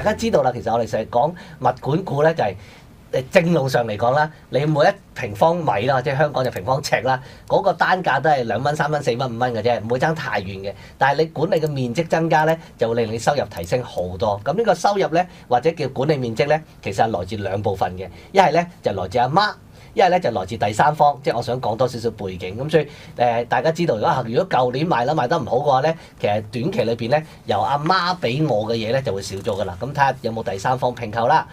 家知道啦，其實我哋成日講物管股咧就係、正路上嚟講啦，你每一平方米啦，即係香港就平方尺啦，嗰、個單價都係2蚊、3蚊、4蚊、5蚊嘅啫，唔會爭太遠嘅。但係你管理嘅面積增加咧，就會令你收入提升好多。咁呢個收入咧，或者叫管理面積咧，其實係來自兩部分嘅，一係咧就來自阿媽。一係咧就來自第三方，即係我想講多少少背景咁，所以大家知道，如果舊年賣樓賣得唔好嘅話咧，其實短期裏邊咧由阿媽俾我嘅嘢咧就會少咗噶啦。咁睇下有冇第三方併購啦。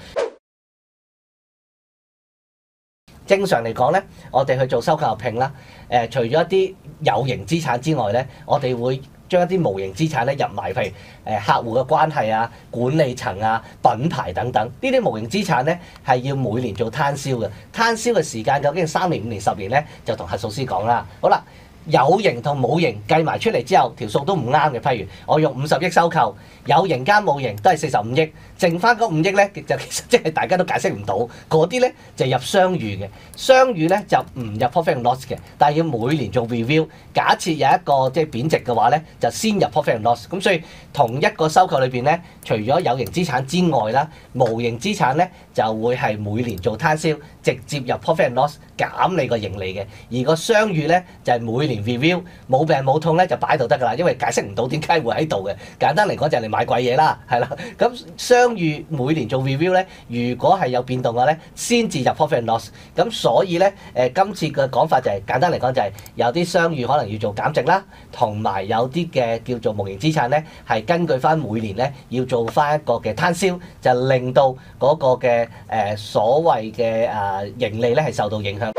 正常嚟講咧，我哋去做收購合併啦，除咗一啲有形資產之外咧，我哋會將一啲無形資產咧入埋，譬如客戶嘅關係啊、管理層啊、品牌等等，呢啲無形資產咧係要每年做攤銷嘅，攤銷嘅時間究竟3年、5年、10年咧，就同核數師講啦。好啦。有形同冇形計埋出嚟之後，條數都唔啱嘅。譬如我用50億收購，有形加冇形都係45億，剩翻嗰5億咧就其實即係大家都解釋唔到，嗰啲咧就入商譽嘅，商譽咧就唔入 profit and loss 嘅，但係要每年做 review。假設有一個即係貶值嘅話咧，就先入 profit and loss。咁所以同一個收購裏邊咧，除咗有形資產之外啦，無形資產咧就會係每年做攤銷，直接入 profit and loss 減你個盈利嘅，而個商譽咧就係每年 review， 冇病冇痛咧就擺度得㗎啦，因為解釋唔到點解會喺度嘅。簡單嚟講就係你買貴嘢啦，係啦。咁商譽每年做 review 咧，如果係有變動嘅咧，先至入 profit and loss。咁所以咧今次嘅講法就係、簡單嚟講就係有啲商譽可能要做減值啦，同埋有啲嘅叫做無形資產咧係根據翻每年咧要做翻一個嘅攤銷，就令到嗰個嘅所謂嘅盈利咧係受到影響。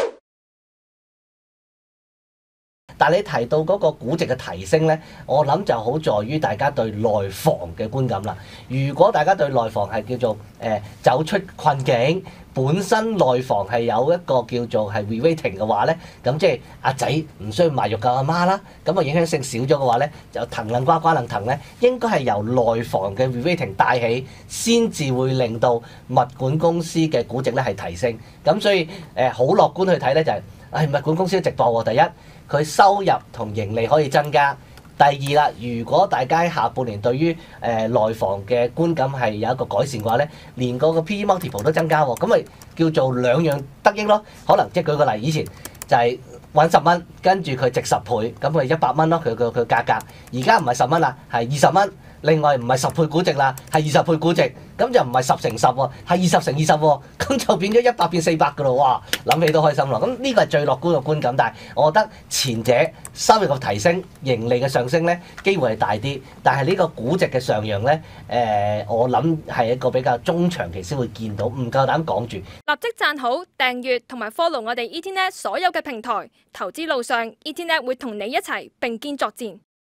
但係你提到嗰個估值嘅提升咧，我諗就好在於大家對內房嘅觀感啦。如果大家對內房係叫做走出困境，本身內房係有一個叫做係 re-rating 嘅話咧，咁即係阿仔唔需要賣肉救阿媽啦。咁啊影響性少咗嘅話咧，就騰楞瓜瓜楞騰咧，應該係由內房嘅 re-rating 帶起，先至會令到物管公司嘅估值咧係提升。咁所以好樂觀去睇咧就係、物管公司直播喎。第一，佢收入同盈利可以增加。第二啦，如果大家下半年對於內房嘅觀感係有一個改善嘅話咧，連個 PE multiple 都增加喎，咁咪叫做兩樣得益咯。可能即係舉個例，以前就係揾10蚊，跟住佢值10倍，咁佢100蚊咯，佢價格。而家唔係10蚊啦，係20蚊。另外唔係10倍估值啦，係20倍估值，咁就唔係10乘10喎，係20乘20喎，咁就變咗100變400㗎咯。哇！諗起都開心咯。咁呢個係最樂觀嘅觀感，但係我覺得前者收入嘅提升、盈利嘅上升咧，機會係大啲。但係呢個估值嘅上揚咧，我諗係一個比較中長期先會見到，唔夠膽講住。 立即讚好、訂閱同埋 follow 我哋 ETNet 所有嘅平台，投資路上 ETNet 會同你一齊並肩作戰。